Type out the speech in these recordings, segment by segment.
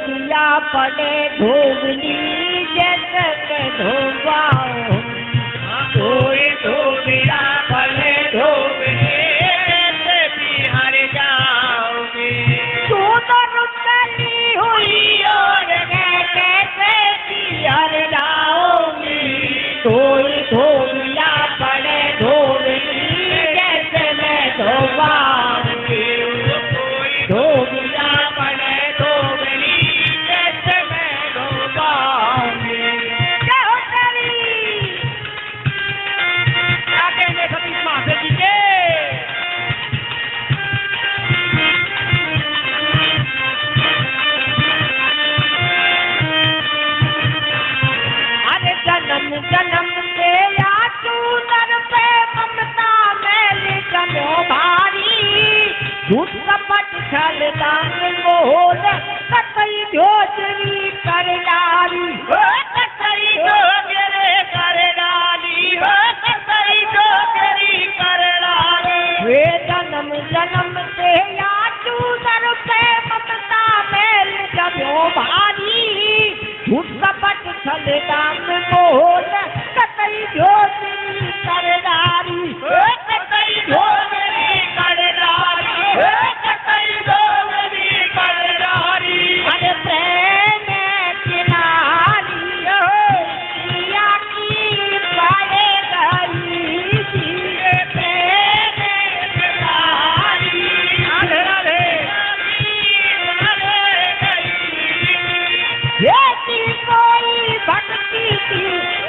धोबिया पड़े धोबनी जैसे मैं धोबाऊं। कोई धोबिया पड़े धोबनी जैसे बिहार जाओगे। तू तो रुकती हुई और कैसे बिहार जाओगी। कोई धोबिया पड़े धोबनी जैसे मैं धोबाऊंगी। धोबिया पड़े धोबनी जैसे मैं धोबाऊंगी। क्या हो तेरी? क्या कहने सतीश महाशय जी के? अरे जन्म जन्म से या तू दर पे ममता मैल जमो भारी। झूठ कपट छल दान मोल कतई ढोचरी कर डाली। कतई ढोचरी कर डाली। कतई ढोचरी कर डाली। वे जन्म जन्म से या तू दर पे ममता मैल जमो भारी। झूठ कपट छल दान मोल कतई ढोचरी कर डाली। कतई ढोचरी कर डाली। कतई ढोचरी कर डाली। अरे प्रेम किनारी सिया की पाए गई थी। प्रेम किनारी राधे राधे। ये कोई भक्ति की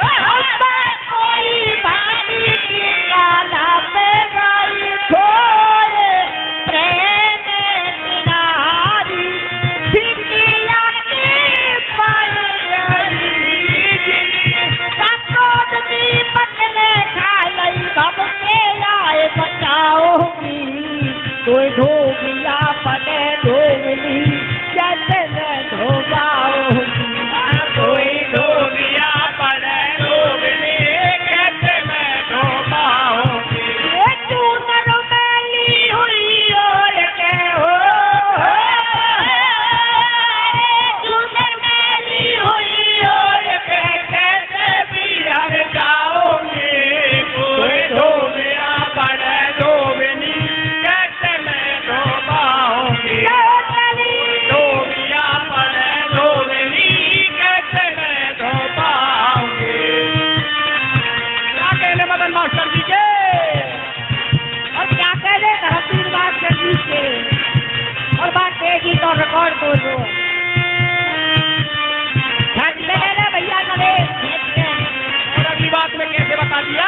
कोई भानी की काला पे गई खोए। प्रेम किनारी सिया की पाए गई। संकोच दीपक ने खा लई भव के आए बचाओगी। कोई धोबिया पड़े धोबनी जैसे मैं धोबाऊंगी। कोई धोबिया पड़े धोबनी जैसे मैं धोबाऊंगी। ये चूनर मैली हुई और के हो। चूनर मैली हुई और के कैसे बिहार जाओगे। कोई धोबिया पड़े धोबनी जैसे मैं धोबाऊंगी। धोबिया पड़े धोबनी कैसे मैं धोबाऊंगी। क्या कहने मदन मास्टर जी के? और क्या कह रहे धरमवीर मास्टर जी के? और बात कहेगी तो रिकॉर्ड कर दो। ध्यान से ले ले भैया नरेश। और अगली बात में कैसे बता दिया?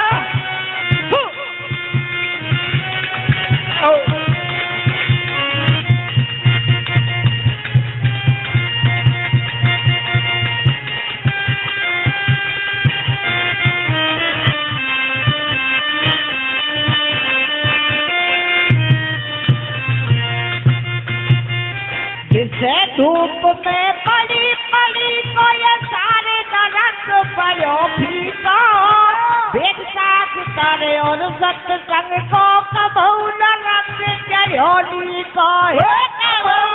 जिसे धूप में पड़ी पड़ी को ये सारे नरक पयो फीका। वेद साथ तारे और सत्संग को कबहू नरक चढ़ोली को। हे कबहू